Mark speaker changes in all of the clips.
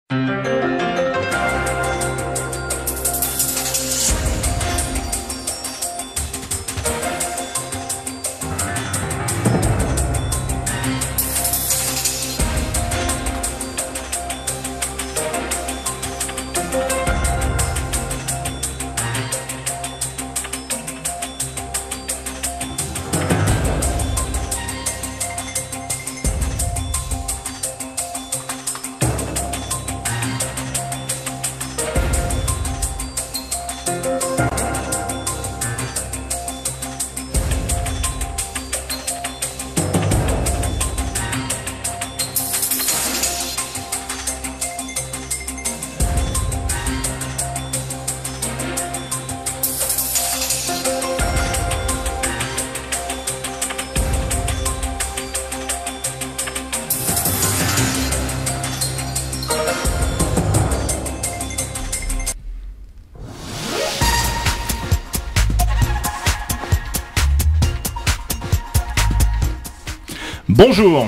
Speaker 1: Bonjour.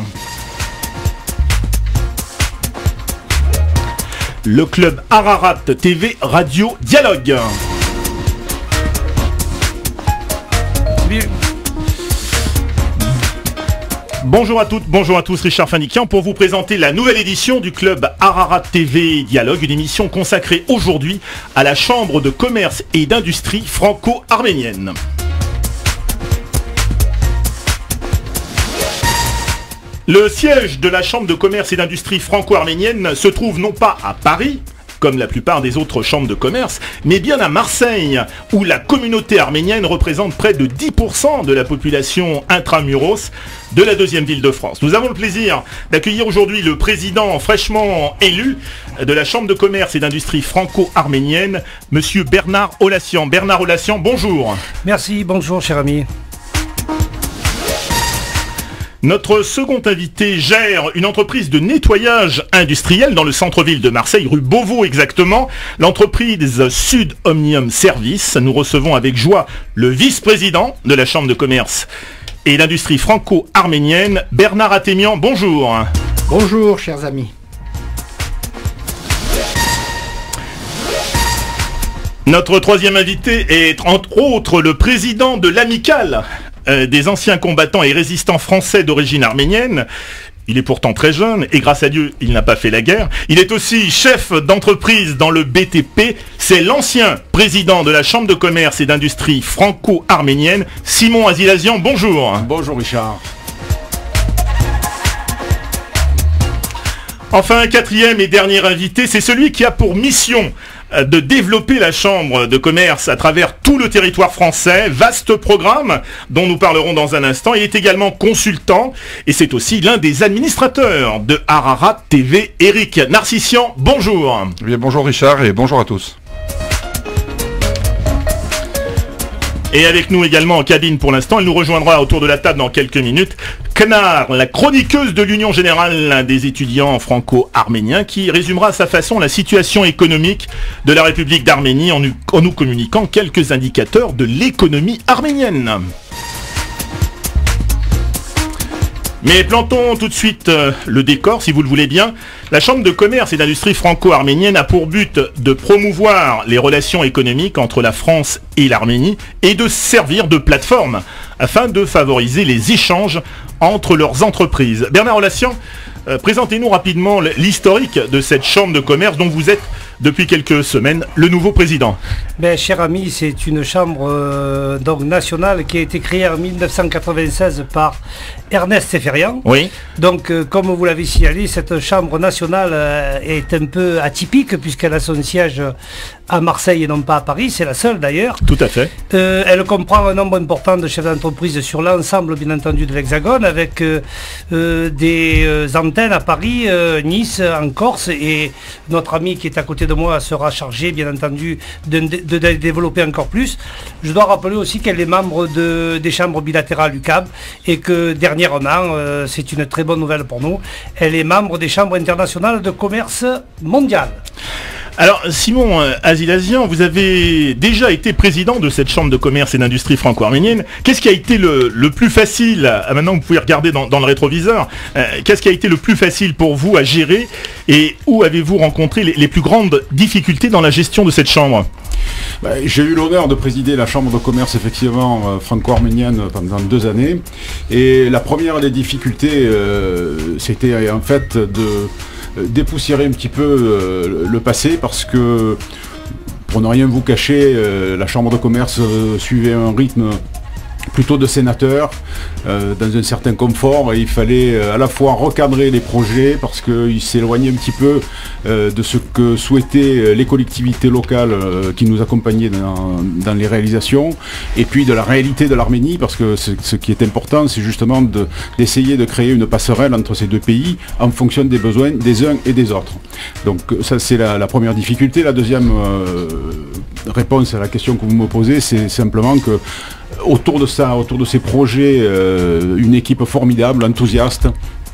Speaker 1: Le club Ararat TV Radio Dialogue. Bonjour à toutes, bonjour à tous, Richard Fanikian pour vous présenter la nouvelle édition du club Ararat TV Dialogue, une émission consacrée aujourd'hui à la Chambre de commerce et d'industrie franco-arménienne. Le siège de la Chambre de commerce et d'industrie franco-arménienne se trouve non pas à Paris, comme la plupart des autres chambres de commerce, mais bien à Marseille, où la communauté arménienne représente près de 10% de la population intramuros de la deuxième ville de France. Nous avons le plaisir d'accueillir aujourd'hui le président fraîchement élu de la Chambre de commerce et d'industrie franco-arménienne, monsieur Bernard Olassian. Bernard Olassian, bonjour.
Speaker 2: Merci, bonjour cher ami.
Speaker 1: Notre second invité gère une entreprise de nettoyage industriel dans le centre-ville de Marseille, rue Beauvau exactement, l'entreprise Sud Omnium Service. Nous recevons avec joie le vice-président de la Chambre de commerce et d'industrie franco-arménienne, Bernard Athémian. Bonjour.
Speaker 3: Bonjour, chers amis.
Speaker 1: Notre troisième invité est entre autres le président de l'amicale des anciens combattants et résistants français d'origine arménienne. Il est pourtant très jeune et grâce à Dieu, il n'a pas fait la guerre. Il est aussi chef d'entreprise dans le BTP. C'est l'ancien président de la Chambre de commerce et d'industrie franco-arménienne, Simon Azilazian. Bonjour.
Speaker 4: Bonjour Richard.
Speaker 1: Enfin, un quatrième et dernier invité, c'est celui qui a pour mission de développer la Chambre de commerce à travers tout le territoire français. Vaste programme dont nous parlerons dans un instant. Il est également consultant et c'est aussi l'un des administrateurs de Ararat TV. Eric Narcissian, bonjour.
Speaker 4: Bien, bonjour Richard et bonjour à tous.
Speaker 1: Et avec nous également en cabine pour l'instant, elle nous rejoindra autour de la table dans quelques minutes, Knar, la chroniqueuse de l'Union Générale des étudiants franco-arméniens, qui résumera à sa façon la situation économique de la République d'Arménie en nous communiquant quelques indicateurs de l'économie arménienne. Mais plantons tout de suite le décor, si vous le voulez bien. La Chambre de commerce et d'industrie franco-arménienne a pour but de promouvoir les relations économiques entre la France et l'Arménie et de servir de plateforme afin de favoriser les échanges entre leurs entreprises. Bernard Olassian, présentez-nous rapidement l'historique de cette Chambre de commerce dont vous êtes depuis quelques semaines le nouveau président.
Speaker 2: Cher ami, c'est une chambre donc nationale qui a été créée en 1996 par Ernest Seferian.
Speaker 1: Oui.
Speaker 2: Donc, comme vous l'avez signalé, cette chambre nationale est un peu atypique puisqu'elle a son siège à Marseille et non pas à Paris. C'est la seule d'ailleurs.
Speaker 1: Tout à fait.
Speaker 2: Elle comprend un nombre important de chefs d'entreprise sur l'ensemble, bien entendu, de l'Hexagone, avec des antennes à Paris, Nice, en Corse, et notre ami qui est à côté de moi sera chargé, bien entendu, de développer encore plus. Je dois rappeler aussi qu'elle est membre des chambres bilatérales UCAB et que dernièrement, c'est une très bonne nouvelle pour nous, elle est membre des chambres internationales de commerce mondial.
Speaker 1: Alors Simon Azilazian, vous avez déjà été président de cette chambre de commerce et d'industrie franco-arménienne. Qu'est-ce qui a été le plus facile, maintenant vous pouvez regarder dans le rétroviseur, qu'est-ce qui a été le plus facile pour vous à gérer et où avez-vous rencontré les plus grandes difficultés dans la gestion de cette chambre?
Speaker 4: J'ai eu l'honneur de présider la chambre de commerce effectivement franco-arménienne pendant 2 années. Et la première des difficultés, c'était en fait de dépoussiérer un petit peu le passé, parce que, pour ne rien vous cacher, la chambre de commerce suivait un rythme plutôt de sénateur, dans un certain confort, et il fallait à la fois recadrer les projets parce qu'ils s'éloignaient un petit peu de ce que souhaitaient les collectivités locales qui nous accompagnaient dans les réalisations, et puis de la réalité de l'Arménie, parce que ce qui est important, c'est justement d'essayer de créer une passerelle entre ces deux pays en fonction des besoins des uns et des autres. Donc ça, c'est la première difficulté. La deuxième réponse à la question que vous me posez, c'est simplement que autour de ces projets, une équipe formidable, enthousiaste,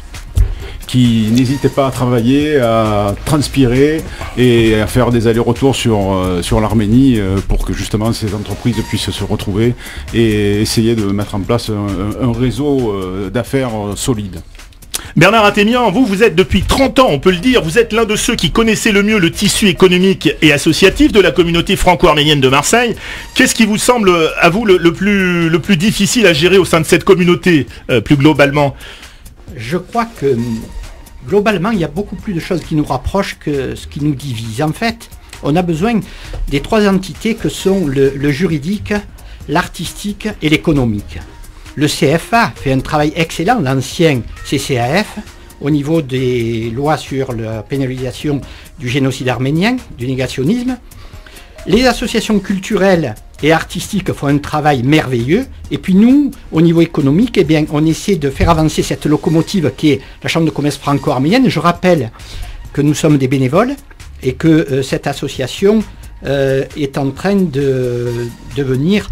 Speaker 4: qui n'hésitait pas à travailler, à transpirer et à faire des allers-retours sur l'Arménie pour que justement ces entreprises puissent se retrouver et essayer de mettre en place un réseau d'affaires solide.
Speaker 1: Bernard Atemian, vous êtes depuis 30 ans, on peut le dire, vous êtes l'un de ceux qui connaissaient le mieux le tissu économique et associatif de la communauté franco-arménienne de Marseille. Qu'est-ce qui vous semble, à vous, le plus difficile à gérer au sein de cette communauté, plus globalement?
Speaker 3: Je crois que, globalement, il y a beaucoup plus de choses qui nous rapprochent que ce qui nous divise. En fait, on a besoin des 3 entités que sont le juridique, l'artistique et l'économique. Le CFA fait un travail excellent, l'ancien CCAF, au niveau des lois sur la pénalisation du génocide arménien, du négationnisme. Les associations culturelles et artistiques font un travail merveilleux. Et puis nous, au niveau économique, eh bien, on essaie de faire avancer cette locomotive qui est la Chambre de commerce franco-arménienne. Je rappelle que nous sommes des bénévoles et que cette association est en train de devenir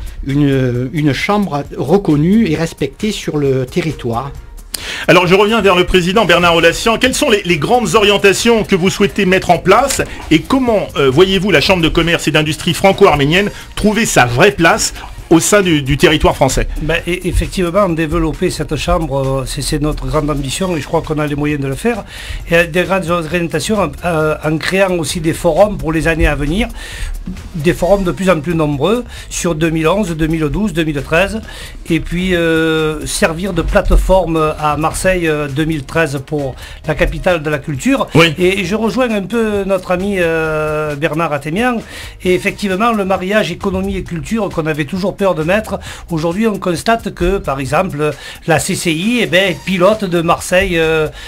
Speaker 3: une chambre reconnue et respectée sur le territoire.
Speaker 1: Alors je reviens vers le président Bernard Olassian. Quelles sont les grandes orientations que vous souhaitez mettre en place et comment voyez-vous la Chambre de commerce et d'industrie franco-arménienne trouver sa vraie place au sein du territoire français?
Speaker 2: Effectivement, développer cette chambre, c'est notre grande ambition et je crois qu'on a les moyens de le faire. Et des grandes orientations en créant aussi des forums pour les années à venir, des forums de plus en plus nombreux sur 2011, 2012, 2013, et puis servir de plateforme à Marseille 2013 pour la capitale de la culture.
Speaker 1: Oui.
Speaker 2: Et je rejoins un peu notre ami Bernard Atemian, et effectivement le mariage économie et culture qu'on avait toujours peur de mettre, aujourd'hui on constate que par exemple la CCI est pilote de Marseille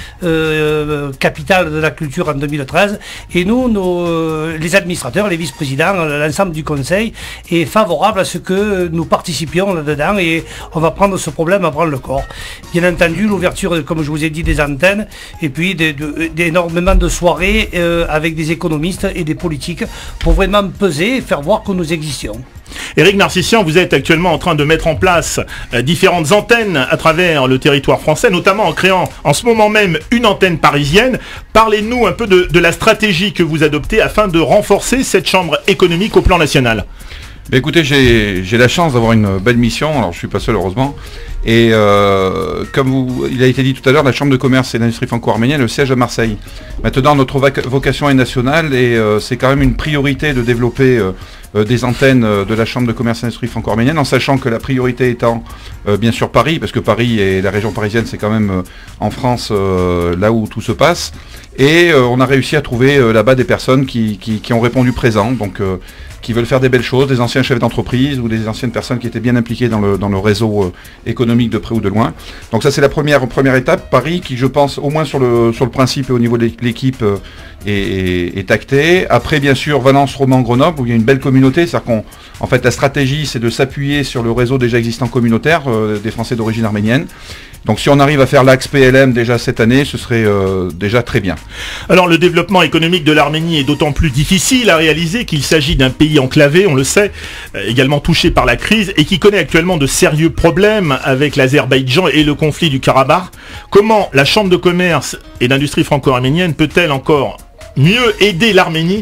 Speaker 2: capitale de la culture en 2013, et nous les administrateurs, les vice-présidents, l'ensemble du conseil est favorable à ce que nous participions là-dedans, et on va prendre ce problème à prendre le corps. Bien entendu l'ouverture, comme je vous ai dit, des antennes, et puis énormément de soirées avec des économistes et des politiques pour vraiment peser et faire voir que nous existions.
Speaker 1: Éric Narcissian, vous êtes actuellement en train de mettre en place différentes antennes à travers le territoire français, notamment en créant en ce moment même une antenne parisienne. Parlez-nous un peu de la stratégie que vous adoptez afin de renforcer cette chambre économique au plan national.
Speaker 4: Écoutez, j'ai la chance d'avoir une belle mission, alors je ne suis pas seul heureusement, et comme il a été dit tout à l'heure, la Chambre de commerce et d'industrie franco-arménienne, le siège à Marseille. Maintenant, notre vocation est nationale et c'est quand même une priorité de développer des antennes de la Chambre de commerce et d'industrie franco-arménienne, en sachant que la priorité étant bien sûr Paris, parce que Paris et la région parisienne, c'est quand même en France là où tout se passe. Et on a réussi à trouver là-bas des personnes qui ont répondu présent, donc qui veulent faire des belles choses, des anciens chefs d'entreprise ou des anciennes personnes qui étaient bien impliquées dans le réseau économique de près ou de loin. Donc ça, c'est la première étape. Paris, qui je pense au moins sur le principe et au niveau de l'équipe est acté. Après, bien sûr, Valence, Romans, Grenoble, où il y a une belle communauté. C'est-à-dire qu'en fait, la stratégie, c'est de s'appuyer sur le réseau déjà existant communautaire des Français d'origine arménienne. Donc si on arrive à faire l'axe PLM déjà cette année, ce serait déjà très bien.
Speaker 1: Alors le développement économique de l'Arménie est d'autant plus difficile à réaliser qu'il s'agit d'un pays enclavé, on le sait, également touché par la crise et qui connaît actuellement de sérieux problèmes avec l'Azerbaïdjan et le conflit du Karabakh. Comment la Chambre de commerce et d'industrie franco-arménienne peut-elle encore mieux aider l'Arménie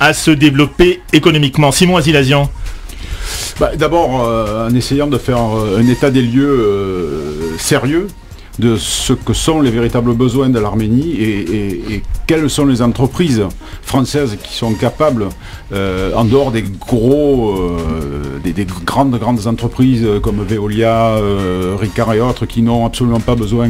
Speaker 1: à se développer économiquement? Simon Azilazian.
Speaker 4: D'abord, en essayant de faire un état des lieux sérieux de ce que sont les véritables besoins de l'Arménie et quelles sont les entreprises françaises qui sont capables, en dehors des des grandes entreprises comme Veolia, Ricard et autres, qui n'ont absolument pas besoin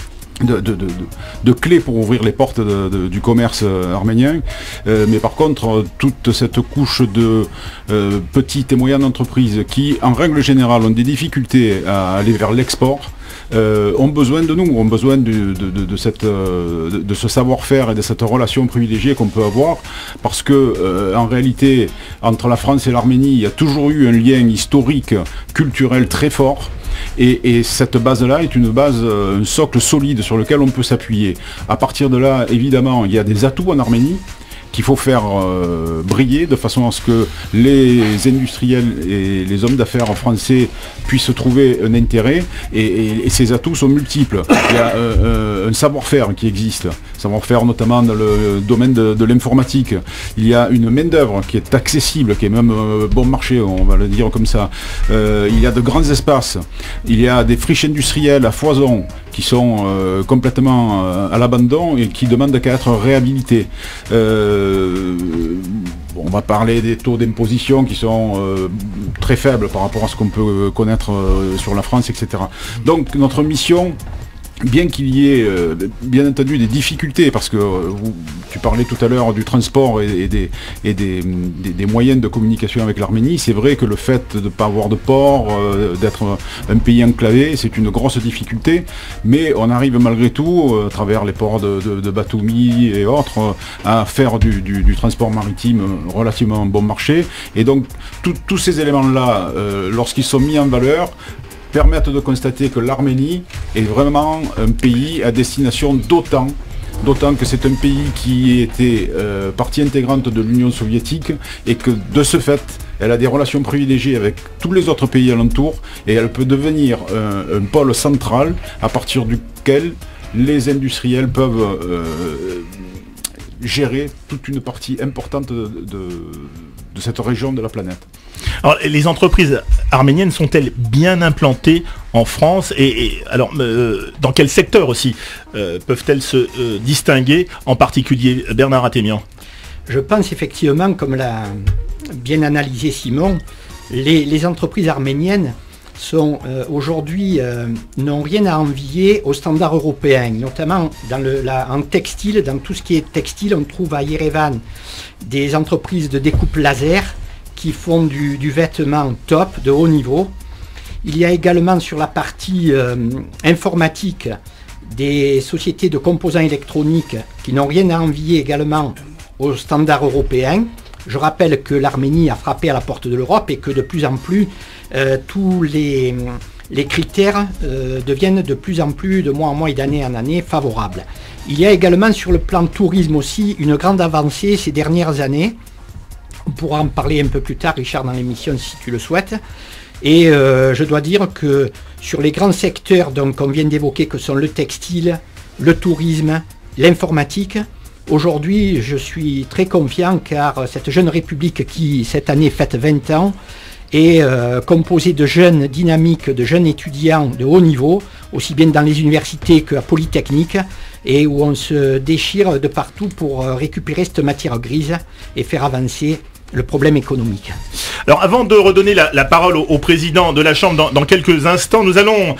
Speaker 4: de clés pour ouvrir les portes du commerce arménien, mais par contre toute cette couche de petites et moyennes entreprises qui en règle générale ont des difficultés à aller vers l'export, ont besoin de nous, ont besoin de ce savoir-faire et de cette relation privilégiée qu'on peut avoir, parce que en réalité entre la France et l'Arménie il y a toujours eu un lien historique, culturel très fort. Et cette base-là est une base, un socle solide sur lequel on peut s'appuyer. À partir de là, évidemment, il y a des atouts en Arménie qu'il faut faire briller de façon à ce que les industriels et les hommes d'affaires français puissent trouver un intérêt, et ces atouts sont multiples. Il y a un savoir-faire qui existe, savoir-faire notamment dans le domaine de l'informatique. Il y a une main-d'œuvre qui est accessible, qui est même bon marché, on va le dire comme ça. Il y a de grands espaces, il y a des friches industrielles à foison qui sont complètement à l'abandon et qui demandent qu'à être réhabilitées. On va parler des taux d'imposition qui sont très faibles par rapport à ce qu'on peut connaître sur la France, etc. Donc notre mission, bien qu'il y ait bien entendu des difficultés, parce que tu parlais tout à l'heure du transport et des moyens de communication avec l'Arménie, c'est vrai que le fait de ne pas avoir de port, d'être un pays enclavé, c'est une grosse difficulté, mais on arrive malgré tout, à travers les ports de Batoumi et autres, à faire du transport maritime relativement bon marché, et donc tous ces éléments-là, lorsqu'ils sont mis en valeur, permettent de constater que l'Arménie est vraiment un pays à destination d'autant que c'est un pays qui était partie intégrante de l'Union soviétique, et que de ce fait, elle a des relations privilégiées avec tous les autres pays alentours, et elle peut devenir un pôle central à partir duquel les industriels peuvent gérer toute une partie importante de cette région de la planète.
Speaker 1: Alors, les entreprises arméniennes sont-elles bien implantées en France, et alors dans quel secteur aussi peuvent-elles se distinguer, en particulier Bernard Athémian?
Speaker 3: Je pense effectivement, comme l'a bien analysé Simon, les entreprises arméniennes sont aujourd'hui n'ont rien à envier aux standards européens, notamment en textile. Dans tout ce qui est textile, on trouve à Yerevan des entreprises de découpe laser qui font du vêtement top, de haut niveau. Il y a également sur la partie informatique des sociétés de composants électroniques qui n'ont rien à envier également aux standards européens. Je rappelle que l'Arménie a frappé à la porte de l'Europe, et que de plus en plus tous les critères deviennent de plus en plus, de mois en mois et d'année en année, favorables. Il y a également sur le plan tourisme aussi une grande avancée ces dernières années. On pourra en parler un peu plus tard, Richard, dans l'émission, si tu le souhaites. Et je dois dire que sur les grands secteurs qu'on vient d'évoquer, que sont le textile, le tourisme, l'informatique, aujourd'hui je suis très confiant, car cette jeune république qui cette année fête 20 ans est composée de jeunes dynamiques, de jeunes étudiants de haut niveau, aussi bien dans les universités qu'à Polytechnique, et où on se déchire de partout pour récupérer cette matière grise et faire avancer le problème économique.
Speaker 1: Alors avant de redonner la parole au président de la Chambre dans quelques instants, nous allons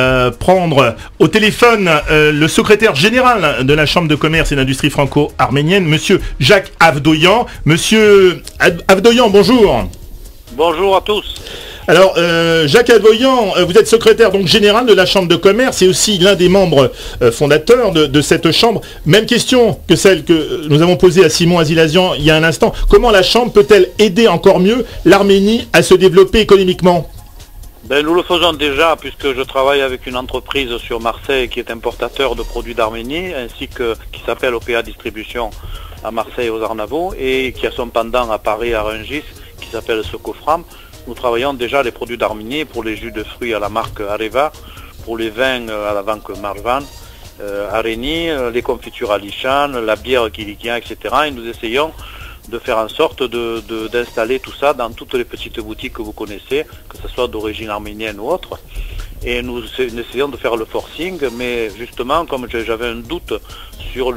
Speaker 1: prendre au téléphone le secrétaire général de la Chambre de commerce et d'industrie franco-arménienne, monsieur Jacques Avdoyan. Monsieur Avdoyan, bonjour.
Speaker 5: Bonjour à tous.
Speaker 1: Alors, Jacques Avdoyan, vous êtes secrétaire donc général de la Chambre de commerce et aussi l'un des membres fondateurs de cette Chambre. Même question que celle que nous avons posée à Simon Azilazian il y a un instant. Comment la Chambre peut-elle aider encore mieux l'Arménie à se développer économiquement?
Speaker 5: Nous le faisons déjà, puisque je travaille avec une entreprise sur Marseille qui est importateur de produits d'Arménie, ainsi que qui s'appelle OPA Distribution à Marseille aux Arnavaux, et qui a son pendant à Paris à Rungis, qui s'appelle Socofram. Nous travaillons déjà les produits d'Arménie pour les jus de fruits à la marque Areva, pour les vins à la banque Marvan, Areni, les confitures à Lichan, la bière Kilikian, etc. Et nous essayons de faire en sorte d'installer tout ça dans toutes les petites boutiques que vous connaissez, que ce soit d'origine arménienne ou autre. Et nous essayons de faire le forcing, mais justement, comme j'avais un doute sur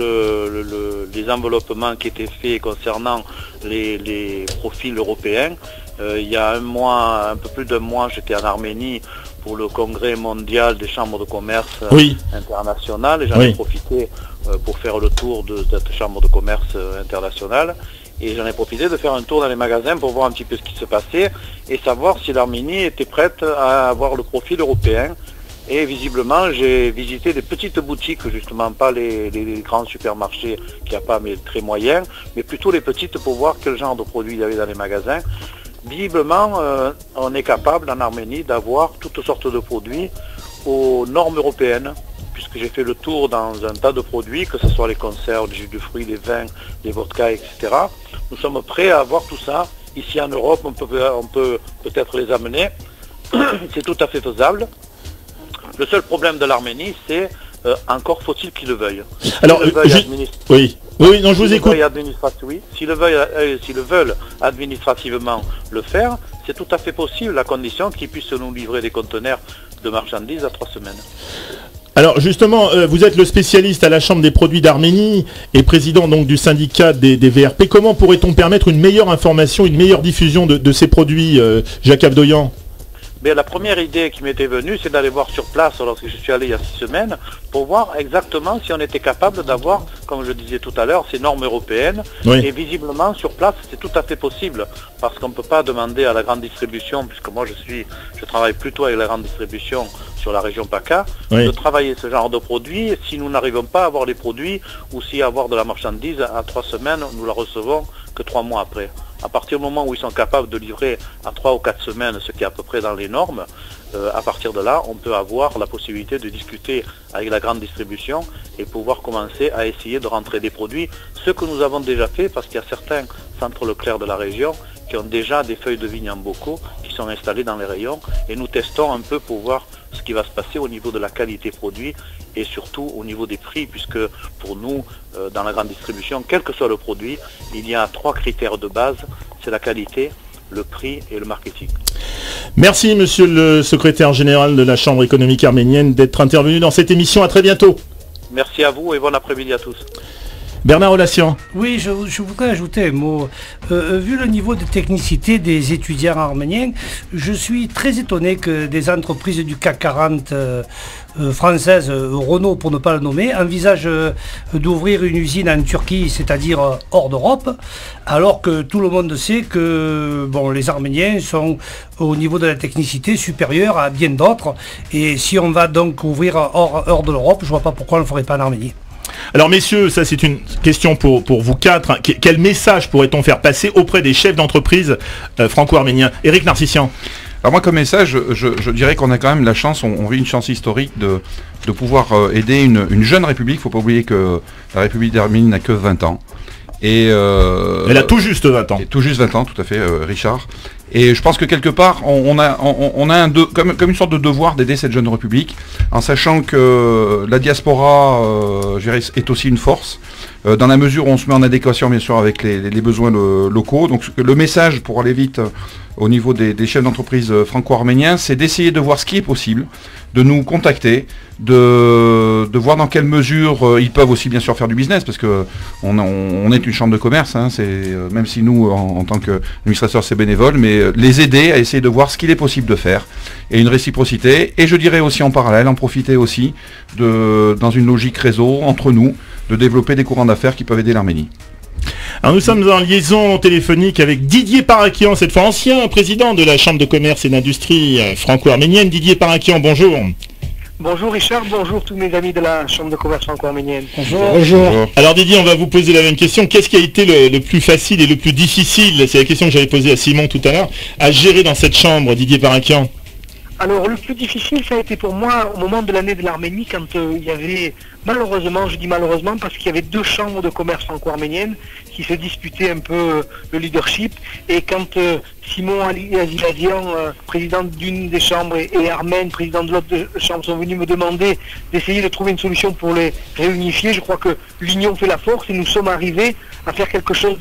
Speaker 5: les enveloppements qui étaient faits concernant les profils européens, il y a un peu plus d'un mois, j'étais en Arménie pour le congrès mondial des chambres de commerce internationales, et j'en ai profité pour faire le tour de cette chambre de commerce internationale. Et j'en ai profité de faire un tour dans les magasins pour voir un petit peu ce qui se passait et savoir si l'Arménie était prête à avoir le profil européen. Et visiblement, j'ai visité des petites boutiques, justement pas les grands supermarchés qu'il n'y a pas, mais très moyens, mais plutôt les petites pour voir quel genre de produits il y avait dans les magasins. Visiblement, on est capable en Arménie d'avoir toutes sortes de produits aux normes européennes, puisque j'ai fait le tour dans un tas de produits, que ce soit les conserves, les jus de fruits, les vins, les vodkas, etc. Nous sommes prêts à avoir tout ça. Ici en Europe, on peut peut-être les amener. C'est tout à fait faisable. Le seul problème de l'Arménie, c'est encore faut-il qu'ils le veuillent.
Speaker 1: Alors, non, je vous écoute.
Speaker 5: S'ils le veulent administrativement le faire, c'est tout à fait possible, à condition qu'ils puissent nous livrer des conteneurs de marchandises à 3 semaines.
Speaker 1: Alors justement, vous êtes le spécialiste à la Chambre des produits d'Arménie et président donc du syndicat des VRP. Comment pourrait-on permettre une meilleure information, une meilleure diffusion de ces produits, Jacques Avdoyan ?
Speaker 5: La première idée qui m'était venue, c'est d'aller voir sur place lorsque je suis allé il y a 6 semaines, pour voir exactement si on était capable d'avoir, comme je disais tout à l'heure, ces normes européennes. Et visiblement, sur place, c'est tout à fait possible, parce qu'on ne peut pas demander à la grande distribution, puisque moi je travaille plutôt avec la grande distribution sur la région PACA, de travailler ce genre de produits. Si nous n'arrivons pas à avoir les produits, ou si avoir de la marchandise à 3 semaines, nous la recevons que 3 mois après. À partir du moment où ils sont capables de livrer à 3 ou 4 semaines, ce qui est à peu près dans les normes, à partir de là, on peut avoir la possibilité de discuter avec la grande distribution et pouvoir commencer à essayer de rentrer des produits. Ce que nous avons déjà fait, parce qu'il y a certains centres Leclerc de la région qui ont déjà des feuilles de vigne en bocaux qui sont installées dans les rayons, et nous testons un peu pour voir ce qui va se passer au niveau de la qualité produit et surtout au niveau des prix, puisque pour nous, dans la grande distribution, quel que soit le produit, il y a 3 critères de base, c'est la qualité, le prix et le marketing.
Speaker 1: Merci monsieur le secrétaire général de la Chambre économique arménienne d'être intervenu dans cette émission. À très bientôt.
Speaker 5: Merci à vous et bon après-midi à tous.
Speaker 1: Bernard Olassian.
Speaker 2: Oui, je voudrais ajouter un mot. Vu le niveau de technicité des étudiants arméniens, je suis très étonné que des entreprises du CAC 40 françaises, Renault pour ne pas le nommer, envisagent d'ouvrir une usine en Turquie, c'est-à-dire hors d'Europe, alors que tout le monde sait que les Arméniens sont au niveau de la technicité supérieurs à bien d'autres. Et si on va donc ouvrir hors de l'Europe, je ne vois pas pourquoi on ne le ferait pas en Arménie.
Speaker 1: Alors messieurs, ça c'est une question pour vous quatre. Quel message pourrait-on faire passer auprès des chefs d'entreprise franco-arméniens ? Éric Narcissian.
Speaker 6: Alors moi comme message, je dirais qu'on a quand même la chance, on vit une chance historique de pouvoir aider une jeune république. Il ne faut pas oublier que la République d'Arménie n'a que 20 ans. Et
Speaker 1: elle a tout juste 20 ans.
Speaker 6: Tout juste 20 ans, tout à fait, Richard. Et je pense que quelque part, on a comme une sorte de devoir d'aider cette jeune république, en sachant que la diaspora est aussi une force, dans la mesure où on se met en adéquation bien sûr avec les besoins locaux. Donc le message, pour aller vite, au niveau des chefs d'entreprise franco-arméniens, c'est d'essayer de voir ce qui est possible, de nous contacter, de voir dans quelle mesure ils peuvent aussi bien sûr faire du business, parce que on est une chambre de commerce, hein, même si nous en tant qu'administrateurs c'est bénévole, mais les aider à essayer de voir ce qu'il est possible de faire, et une réciprocité, et je dirais aussi en parallèle, en profiter aussi dans une logique réseau entre nous, de développer des courants d'affaires qui peuvent aider l'Arménie.
Speaker 1: Alors nous sommes en liaison téléphonique avec Didier Parakian, cette fois ancien président de la Chambre de commerce et d'industrie franco-arménienne. Didier Parakian, bonjour.
Speaker 7: Bonjour Richard, bonjour tous mes amis de la Chambre de commerce franco-arménienne.
Speaker 2: Bonjour.
Speaker 1: Alors Didier, on va vous poser la même question. Qu'est-ce qui a été le plus facile et le plus difficile, c'est la question que j'avais posée à Simon tout à l'heure, à gérer dans cette chambre, Didier Parakian?
Speaker 7: Alors le plus difficile, ça a été pour moi au moment de l'année de l'Arménie, quand il y avait, malheureusement, je dis malheureusement, parce qu'il y avait 2 chambres de commerce franco-arméniennes qui se disputaient un peu le leadership, et quand Simon Azilazian, président d'une des chambres, et Armen, président de l'autre chambre, sont venus me demander d'essayer de trouver une solution pour les réunifier, je crois que l'union fait la force, et nous sommes arrivés à faire quelque chose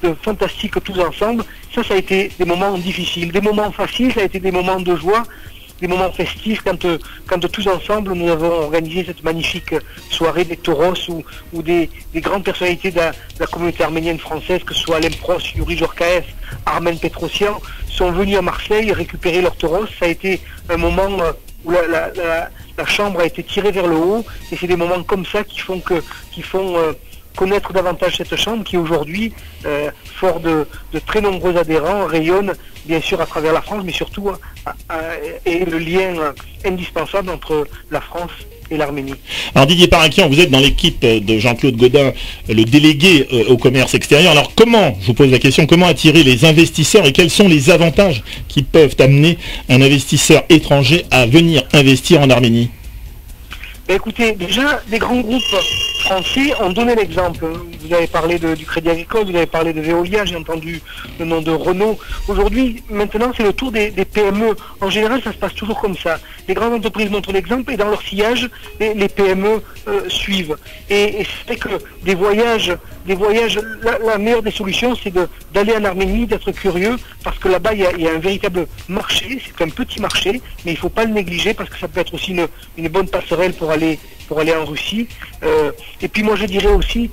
Speaker 7: fantastique tous ensemble. Ça a été des moments difficiles. Des moments faciles, ça a été des moments de joie, des moments festifs quand tous ensemble nous avons organisé cette magnifique soirée des tauros où des grandes personnalités de la communauté arménienne française, que ce soit Alain Prost, Yuri Jorkaev, Armen Petrosian, sont venus à Marseille récupérer leurs tauros. Ça a été un moment où la chambre a été tirée vers le haut, et c'est des moments comme ça qui font connaître davantage cette chambre qui aujourd'hui, fort de très nombreux adhérents, rayonne bien sûr à travers la France, mais surtout est le lien indispensable entre la France et l'Arménie.
Speaker 1: Alors Didier Parakian, vous êtes dans l'équipe de Jean-Claude Gaudin, le délégué au commerce extérieur. Alors je vous pose la question, comment attirer les investisseurs et quels sont les avantages qui peuvent amener un investisseur étranger à venir investir en Arménie?
Speaker 7: Écoutez, déjà, les grands groupes français ont donné l'exemple. Vous avez parlé du Crédit Agricole, vous avez parlé de Veolia, j'ai entendu le nom de Renault. Aujourd'hui, maintenant, c'est le tour des PME. En général, ça se passe toujours comme ça. Les grandes entreprises montrent l'exemple et dans leur sillage, les PME suivent. Et c'est que des voyages, la meilleure des solutions, c'est d'aller en Arménie, d'être curieux, parce que là-bas, il y a un véritable marché. C'est un petit marché, mais il ne faut pas le négliger, parce que ça peut être aussi une bonne passerelle pour aller en Russie. Et puis moi je dirais aussi,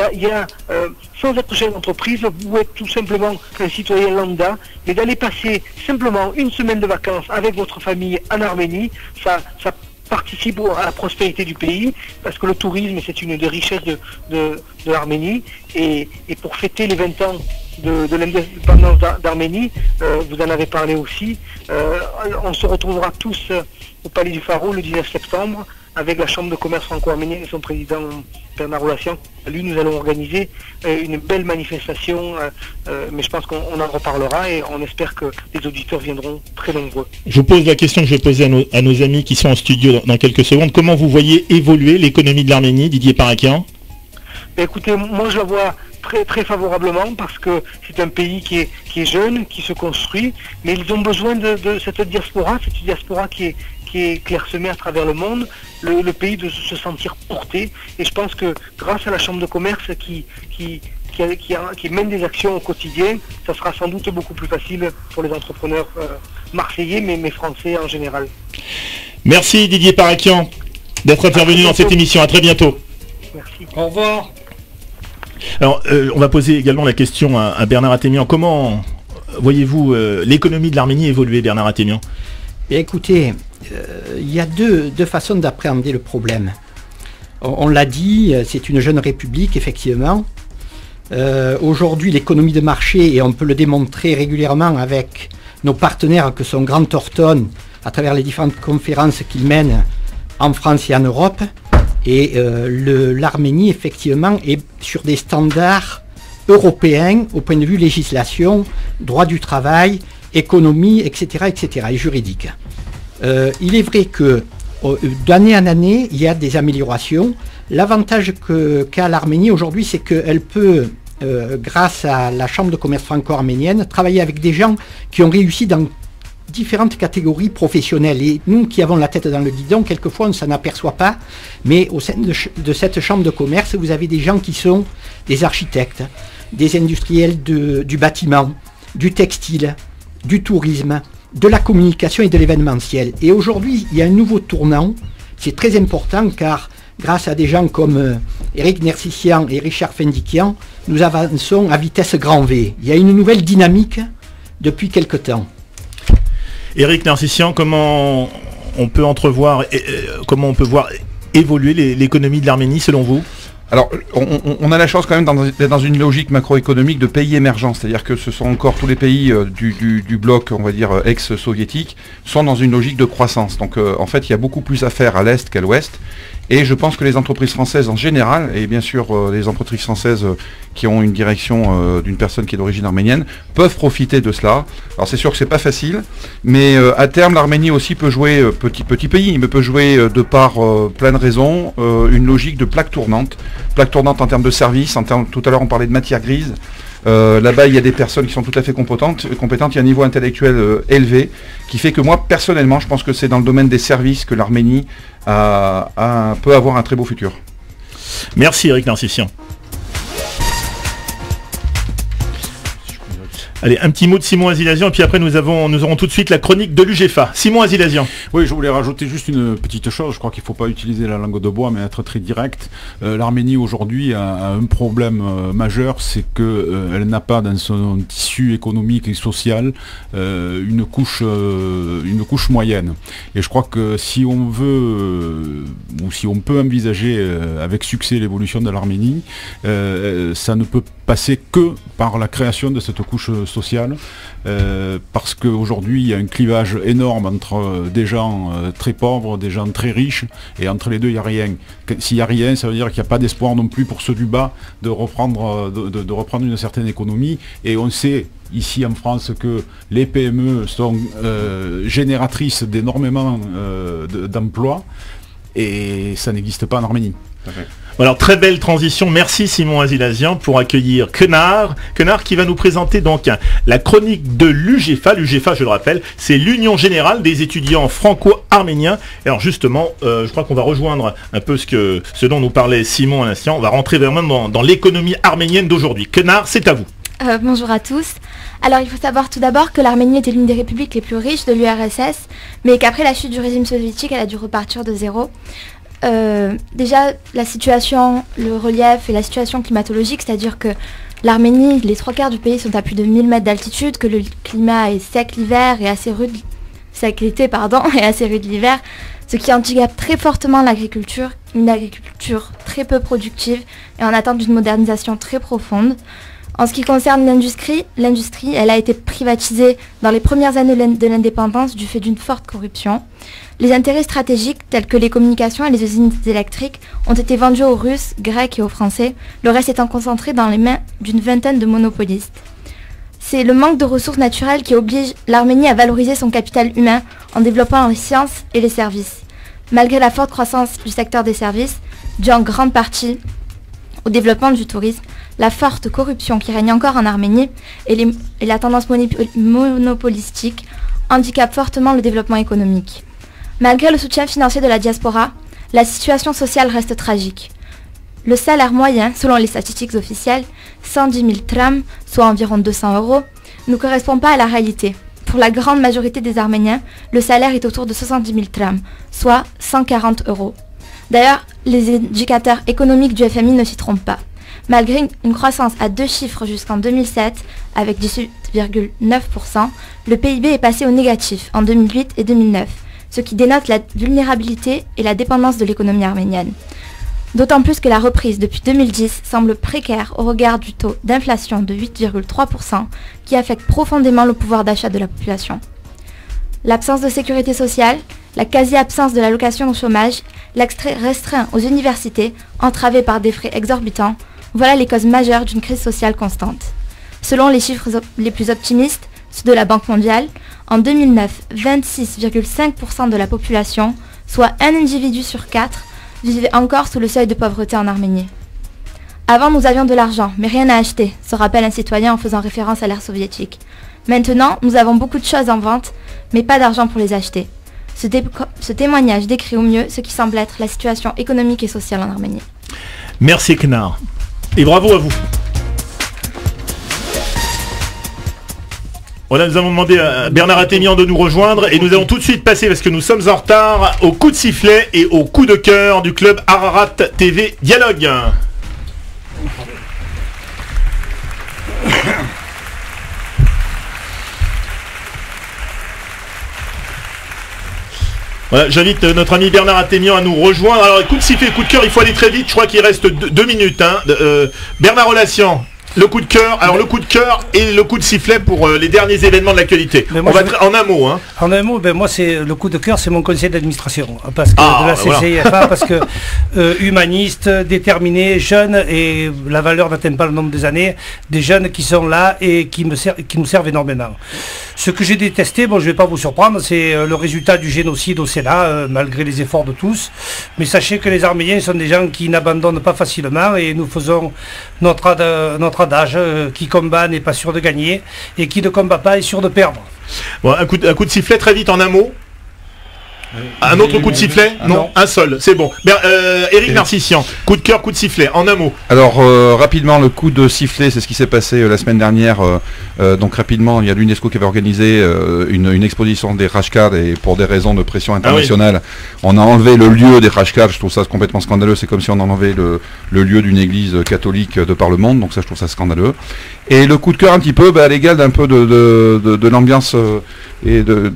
Speaker 7: sans être chef d'entreprise, vous êtes tout simplement un citoyen lambda, mais d'aller passer simplement une semaine de vacances avec votre famille en Arménie, ça participe à la prospérité du pays, parce que le tourisme c'est une des richesses de l'Arménie, et pour fêter les 20 ans de l'indépendance d'Arménie, vous en avez parlé aussi, on se retrouvera tous au Palais du Pharaon le 19 septembre, avec la Chambre de commerce franco-arménienne et son président Bernard Roulassian. Lui, nous allons organiser une belle manifestation, mais je pense qu'on en reparlera et on espère que les auditeurs viendront très nombreux.
Speaker 1: Je vous pose la question que je vais poser à nos amis qui sont en studio dans quelques secondes. Comment vous voyez évoluer l'économie de l'Arménie, Didier Parakian?
Speaker 7: Écoutez, moi je la vois très très favorablement, parce que c'est un pays qui est jeune, qui se construit, mais ils ont besoin de cette diaspora qui est clairsemée à travers le monde, le pays de se sentir porté. Et je pense que grâce à la Chambre de commerce qui mène des actions au quotidien, ça sera sans doute beaucoup plus facile pour les entrepreneurs marseillais, mais français en général.
Speaker 1: Merci Didier Parakian d'être intervenu dans cette émission. À très bientôt.
Speaker 7: Merci.
Speaker 2: Au revoir.
Speaker 1: Alors, on va poser également la question à Bernard Athémian. Comment voyez-vous l'économie de l'Arménie évoluer, Bernard Athémian?
Speaker 3: Écoutez, il y a deux façons d'appréhender le problème. On l'a dit, c'est une jeune république, effectivement. Aujourd'hui, l'économie de marché, et on peut le démontrer régulièrement avec nos partenaires que sont Grant Thornton, à travers les différentes conférences qu'ils mènent en France et en Europe. Et l'Arménie, effectivement, est sur des standards européens au point de vue législation, droit du travail, économie, etc., et juridique. Il est vrai que d'année en année, il y a des améliorations. L'avantage qu'a l'Arménie aujourd'hui, c'est qu'elle peut, grâce à la Chambre de commerce franco-arménienne, travailler avec des gens qui ont réussi dans différentes catégories professionnelles. Et nous qui avons la tête dans le guidon, quelquefois on ne s'en aperçoit pas, mais au sein de cette chambre de commerce, vous avez des gens qui sont des architectes, des industriels du bâtiment, du textile, du tourisme, de la communication et de l'événementiel. Et aujourd'hui, il y a un nouveau tournant, c'est très important car grâce à des gens comme Eric Nersissian et Richard Fendikian, nous avançons à vitesse grand V. Il y a une nouvelle dynamique depuis quelque temps.
Speaker 1: Eric Nersissian, comment on peut voir évoluer l'économie de l'Arménie selon vous?
Speaker 6: Alors, on a la chance quand même d'être dans une logique macroéconomique de pays émergents, c'est-à-dire que ce sont encore tous les pays du bloc, on va dire, ex-soviétique, sont dans une logique de croissance. Donc, en fait, il y a beaucoup plus à faire à l'Est qu'à l'Ouest. Et je pense que les entreprises françaises en général, et bien sûr les entreprises françaises qui ont une direction d'une personne qui est d'origine arménienne, peuvent profiter de cela. Alors c'est sûr que c'est pas facile, mais à terme l'Arménie aussi peut jouer, petit pays, mais peut jouer de par plein de raisons, une logique de plaque tournante en termes de services, tout à l'heure on parlait de matière grise. Là-bas, il y a des personnes qui sont tout à fait compétentes, il y a un niveau intellectuel élevé, qui fait que moi, personnellement, je pense que c'est dans le domaine des services que l'Arménie peut avoir un très beau futur.
Speaker 1: Merci Eric Nersissian. Allez, un petit mot de Simon Azilazian, et puis après nous aurons tout de suite la chronique de l'UGFA. Simon Azilazian.
Speaker 4: Oui, je voulais rajouter juste une petite chose. Je crois qu'il ne faut pas utiliser la langue de bois, mais être très direct. L'Arménie aujourd'hui a un problème majeur, c'est qu'elle n'a pas dans son tissu économique et social une couche moyenne. Et je crois que si on veut, ou si on peut envisager avec succès l'évolution de l'Arménie, ça ne peut passer que par la création de cette couche sociale, parce qu'aujourd'hui il y a un clivage énorme entre des gens très pauvres, des gens très riches, et entre les deux il n'y a rien. S'il n'y a rien, ça veut dire qu'il n'y a pas d'espoir non plus pour ceux du bas de reprendre une certaine économie, et on sait ici en France que les PME sont génératrices d'énormément d'emplois, et ça n'existe pas en Arménie.
Speaker 1: Alors très belle transition, merci Simon Azilazian pour accueillir Kenar qui va nous présenter donc la chronique de l'UGFA. L'UGFA, je le rappelle, c'est l'Union Générale des étudiants franco-arméniens. Alors justement, je crois qu'on va rejoindre un peu ce dont nous parlait Simon à l'instant. On va rentrer vraiment dans l'économie arménienne d'aujourd'hui. Kenar, c'est à vous.
Speaker 8: Bonjour à tous. Alors il faut savoir tout d'abord que l'Arménie était l'une des républiques les plus riches de l'URSS, mais qu'après la chute du régime soviétique, elle a dû repartir de zéro. Déjà la situation, le relief et la situation climatologique, c'est-à-dire que l'Arménie, les 3/4 du pays sont à plus de 1000 mètres d'altitude, que le climat est sec l'hiver et assez rude, sec l'été pardon, et assez rude l'hiver, ce qui handicape très fortement l'agriculture, une agriculture très peu productive et en attente d'une modernisation très profonde. En ce qui concerne l'industrie, elle a été privatisée dans les premières années de l'indépendance du fait d'une forte corruption. Les intérêts stratégiques tels que les communications et les usines électriques ont été vendus aux Russes, Grecs et aux Français, le reste étant concentré dans les mains d'une vingtaine de monopolistes. C'est le manque de ressources naturelles qui oblige l'Arménie à valoriser son capital humain en développant les sciences et les services. Malgré la forte croissance du secteur des services, due en grande partie au développement du tourisme, la forte corruption qui règne encore en Arménie et la tendance monopolistique handicapent fortement le développement économique. Malgré le soutien financier de la diaspora, la situation sociale reste tragique. Le salaire moyen, selon les statistiques officielles, 110 000 trams, soit environ 200 €, ne correspond pas à la réalité. Pour la grande majorité des Arméniens, le salaire est autour de 70 000 trams, soit 140 €. D'ailleurs, les indicateurs économiques du FMI ne s'y trompent pas. Malgré une croissance à 2 chiffres jusqu'en 2007, avec 18,9%, le PIB est passé au négatif en 2008 et 2009, ce qui dénote la vulnérabilité et la dépendance de l'économie arménienne. D'autant plus que la reprise depuis 2010 semble précaire au regard du taux d'inflation de 8,3% qui affecte profondément le pouvoir d'achat de la population. L'absence de sécurité sociale, la quasi-absence de l'allocation au chômage, l'accès restreint aux universités, entravé par des frais exorbitants, voilà les causes majeures d'une crise sociale constante. Selon les chiffres les plus optimistes, ceux de la Banque mondiale, en 2009, 26,5% de la population, soit un individu sur 4, vivait encore sous le seuil de pauvreté en Arménie. Avant, nous avions de l'argent, mais rien à acheter, se rappelle un citoyen en faisant référence à l'ère soviétique. Maintenant, nous avons beaucoup de choses en vente, mais pas d'argent pour les acheter. Ce témoignage décrit au mieux ce qui semble être la situation économique et sociale en Arménie.
Speaker 1: Merci Kenar. Et bravo à vous. Voilà, nous avons demandé à Bernard Attémian de nous rejoindre et nous allons tout de suite passer, parce que nous sommes en retard, au coup de sifflet et au coup de cœur du club Ararat TV Dialogue. Voilà, j'invite notre ami Bernard Attémian à nous rejoindre. Alors, coup de sifflet, coup de cœur, il faut aller très vite. Je crois qu'il reste 2 minutes. Hein. Bernard Olassian, le coup de cœur. Alors, le coup de cœur et le coup de sifflet pour les derniers événements de l'actualité. On va en un mot. Hein.
Speaker 2: En un mot, moi, c'est le coup de cœur, c'est mon conseil d'administration. Parce que de la CCIFA, voilà. Parce que humaniste, déterminé, jeune, et la valeur n'atteint pas le nombre des années, des jeunes qui sont là et qui nous servent énormément. Ce que j'ai détesté, bon, je ne vais pas vous surprendre, c'est le résultat du génocide au Sénat, malgré les efforts de tous. Mais sachez que les Arméniens sont des gens qui n'abandonnent pas facilement, et nous faisons notre adage, qui combat n'est pas sûr de gagner, et qui ne combat pas est sûr de perdre.
Speaker 1: Bon, un coup de sifflet très vite en un mot. Un autre coup de sifflet? Non, un seul, c'est bon. Éric Narcissian, coup de cœur, coup de sifflet, en un mot.
Speaker 6: Alors rapidement, le coup de sifflet, c'est ce qui s'est passé la semaine dernière. Donc rapidement, il y a l'UNESCO qui avait organisé une exposition des rashcars et pour des raisons de pression internationale, on a enlevé le lieu des rashcars. Je trouve ça complètement scandaleux. C'est comme si on enlevait le lieu d'une église catholique de par le monde. Donc ça, je trouve ça scandaleux. Et le coup de cœur un petit peu à l'égal d'un peu de l'ambiance et de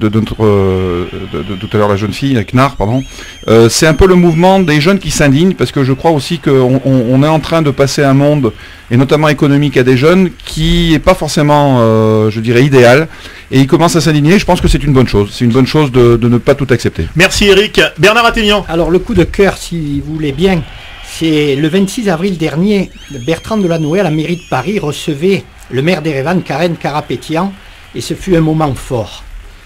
Speaker 6: tout à l'heure la jeune fille, Knarr, pardon. C'est un peu le mouvement des jeunes qui s'indignent parce que je crois aussi qu'on est en train de passer un monde, et notamment économique, à des jeunes qui n'est pas forcément, je dirais, idéal. Et ils commencent à s'indigner. Je pense que c'est une bonne chose. C'est une bonne chose de ne pas tout accepter.
Speaker 1: Merci Éric. Bernard Attémian.
Speaker 3: Alors le coup de cœur, si vous voulez bien, c'est le 26 avril dernier, Bertrand Delanoë à la mairie de Paris recevait le maire d'Erevan, Karen Karapétian, et ce fut un moment fort.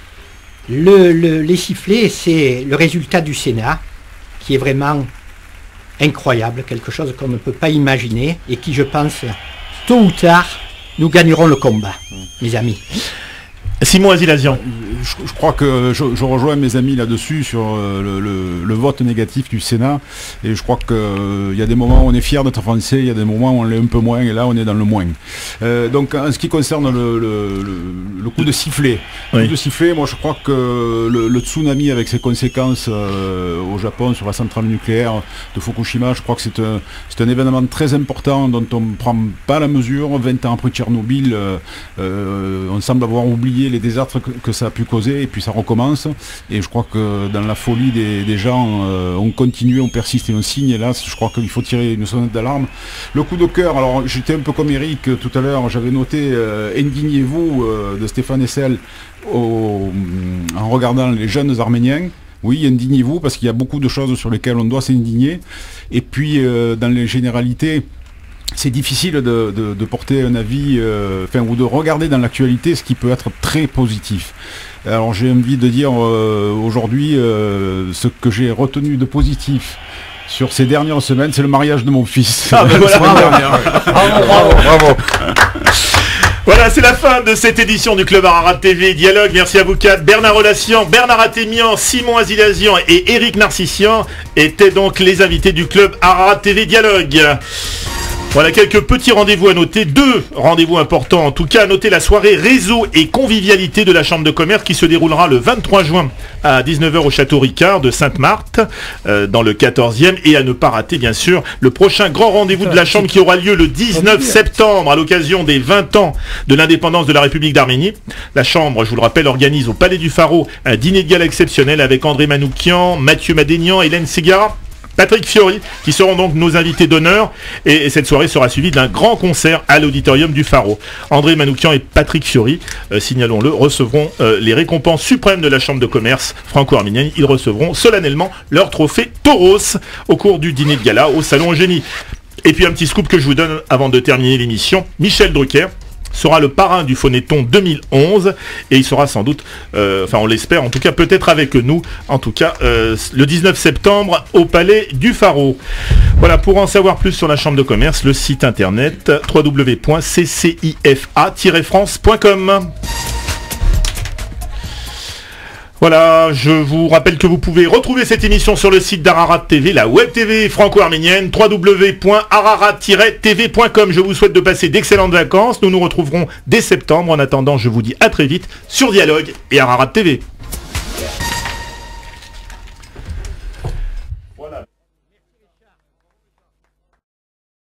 Speaker 3: Les sifflets, c'est le résultat du Sénat, qui est vraiment incroyable, quelque chose qu'on ne peut pas imaginer, et qui, je pense, tôt ou tard, nous gagnerons le combat, mes amis.
Speaker 1: Simon Azilazian.
Speaker 4: Je crois que je rejoins mes amis là-dessus sur le vote négatif du Sénat, et je crois qu'il y a des moments où on est fier d'être français, il y a des moments où on l'est un peu moins, et là on est dans le moins. Donc en ce qui concerne le coup de sifflet, moi je crois que le tsunami avec ses conséquences au Japon sur la centrale nucléaire de Fukushima, je crois que c'est un événement très important dont on ne prend pas la mesure. 20 ans après Tchernobyl, on semble avoir oublié les désastres que ça a pu causer, et puis ça recommence, et je crois que dans la folie des gens, on continue, on persiste et on signe, et là je crois qu'il faut tirer une sonnette d'alarme. Le coup de cœur, alors j'étais un peu comme Éric tout à l'heure, j'avais noté Indignez-vous de Stéphane Hessel en regardant les jeunes Arméniens. Oui, indignez-vous, parce qu'il y a beaucoup de choses sur lesquelles on doit s'indigner, et puis dans les généralités, c'est difficile de porter un avis, ou de regarder dans l'actualité ce qui peut être très positif. Alors j'ai envie de dire aujourd'hui, ce que j'ai retenu de positif sur ces dernières semaines, c'est le mariage de mon fils.
Speaker 1: Bravo. Voilà, c'est la fin de cette édition du Club Ararat TV Dialogue. Merci à vous quatre. Bernard Olassian, Bernard Attémian, Simon Azilazian et Éric Narcissian étaient donc les invités du Club Ararat TV Dialogue. Voilà quelques petits rendez-vous à noter, 2 rendez-vous importants en tout cas. À noter la soirée réseau et convivialité de la Chambre de commerce qui se déroulera le 23 juin à 19h au Château Ricard de Sainte-Marthe dans le 14e, et à ne pas rater bien sûr le prochain grand rendez-vous de la Chambre qui aura lieu le 19 septembre à l'occasion des 20 ans de l'indépendance de la République d'Arménie. La Chambre, je vous le rappelle, organise au Palais du Pharaon un dîner de gala exceptionnel avec André Manoukian, Mathieu Madénian, Hélène Ségara, Patrick Fiori, qui seront donc nos invités d'honneur, et cette soirée sera suivie d'un grand concert à l'auditorium du Pharaon. André Manoukian et Patrick Fiori, signalons-le, recevront les récompenses suprêmes de la Chambre de commerce franco-arménienne. Ils recevront solennellement leur trophée Tauros au cours du dîner de gala au Salon Eugénie. Et puis un petit scoop que je vous donne avant de terminer l'émission, Michel Drucker sera le parrain du Phonéton 2011, et il sera sans doute, on l'espère, en tout cas peut-être avec nous, en tout cas le 19 septembre au Palais du Pharaon. Voilà, pour en savoir plus sur la Chambre de commerce, le site internet www.ccifa-france.com. Voilà, je vous rappelle que vous pouvez retrouver cette émission sur le site d'Ararat TV, la web TV franco-arménienne, www.ararat-tv.com. Je vous souhaite de passer d'excellentes vacances. Nous nous retrouverons dès septembre. En attendant, je vous dis à très vite sur Dialogue et Ararat TV.